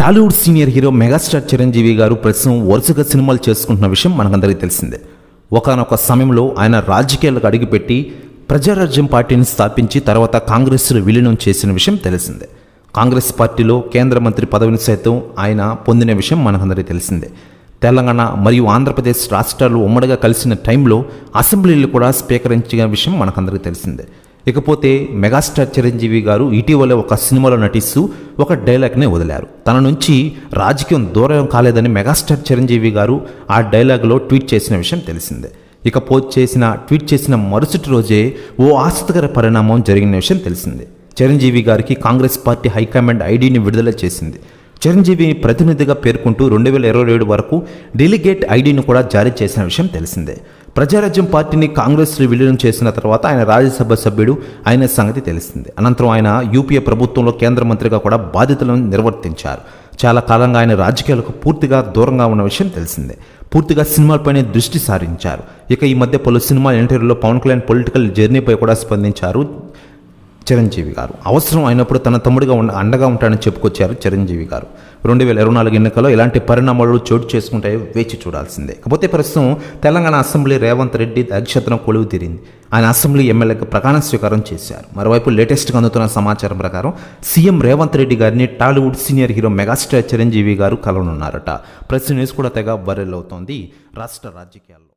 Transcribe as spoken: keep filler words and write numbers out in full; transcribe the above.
Tollywood senior hero megastar Chiranjeevi garu ప్రస్తుతం వరుసగా సినిమాలు చేసుకుంటున్న విషయం మనకందరికీ తెలిసిందే. ఒకానొక సమయంలో ఆయన రాజకీయాలకు అడుగుపెట్టి ప్రజారాజ్యం పార్టీని స్థాపించి తర్వాత కాంగ్రెస్లో విలీనం చేసిన విషయం తెలిసిందే. కాంగ్రెస్ పార్టీలో కేంద్ర మంత్రి పదవిని సైతం ఆయన పొందిన విషయం మనకందరికీ తెలిసిందే. తెలంగాణ మరియు ఆంధ్రప్రదేశ్ రాష్ట్రాలు ఉమ్మడిగా కలిసిన టైంలో అసెంబ్లీలు కూడా స్వీకరించిన విషయం మనకందరికీ తెలిసిందే. ఇకపోతే మెగాస్టార్ చిరంజీవి గారు ఇటీవల ఒక సినిమాలో నటిస్తూ ఒక డైలాగ్ని వదిలారు. తన నుంచి రాజకీయం దూరం కాలేదని మెగాస్టార్ చిరంజీవి గారు ఆ డైలాగ్లో ట్వీట్ చేసిన విషయం తెలిసిందే. ఇక పోస్ట్ చేసిన ట్వీట్ చేసిన మరుసటి రోజే ఓ ఆసక్తికర పరిణామం జరిగిన విషయం తెలిసిందే. చిరంజీవి గారికి కాంగ్రెస్ పార్టీ హైకమాండ్ ఐడిని విడుదల చేసింది. చిరంజీవిని ప్రతినిధిగా పేర్కొంటూ రెండు వేల ఇరవై ఏడు వరకు డెలిగేట్ ఐడిని కూడా జారీ చేసిన విషయం తెలిసిందే. ప్రజారాజ్యం పార్టీని కాంగ్రెస్లో విలీనం చేసిన తర్వాత ఆయన రాజ్యసభ సభ్యుడు అయిన సంగతి తెలిసింది. అనంతరం ఆయన యూపీఏ ప్రభుత్వంలో కేంద్ర మంత్రిగా కూడా బాధ్యతలను నిర్వర్తించారు. చాలా కాలంగా ఆయన రాజకీయాలకు పూర్తిగా దూరంగా ఉన్న విషయం తెలిసిందే. పూర్తిగా సినిమాలపైనే దృష్టి సారించారు. ఇక ఈ మధ్య పలు సినిమా ఇంటర్వ్యూలో పవన్ కళ్యాణ్ పొలిటికల్ జర్నీపై కూడా స్పందించారు చిరంజీవి గారు. అవసరం అయినప్పుడు తన తమ్ముడిగా ఉండ అండగా ఉంటానని చెప్పుకొచ్చారు చిరంజీవి గారు. రెండు వేల ఇరవై నాలుగు ఎన్నికల్లో ఎలాంటి పరిణామాలు చోటు చేసుకుంటాయో వేచి చూడాల్సిందే. కాకపోతే ప్రస్తుతం తెలంగాణ అసెంబ్లీ రేవంత్ రెడ్డి అధ్యక్షతన కొలువు తీరింది. ఆయన అసెంబ్లీ ఎమ్మెల్యేగా ప్రమాణ స్వీకారం చేశారు. మరోవైపు లేటెస్ట్గా అందుతున్న సమాచారం ప్రకారం సీఎం రేవంత్ రెడ్డి గారిని Tollywood senior hero megastar Chiranjeevi garu కలవనున్నారట. ప్రెస్ న్యూస్ కూడా తెగ వైరల్ అవుతోంది రాష్ట్ర రాజకీయాల్లో.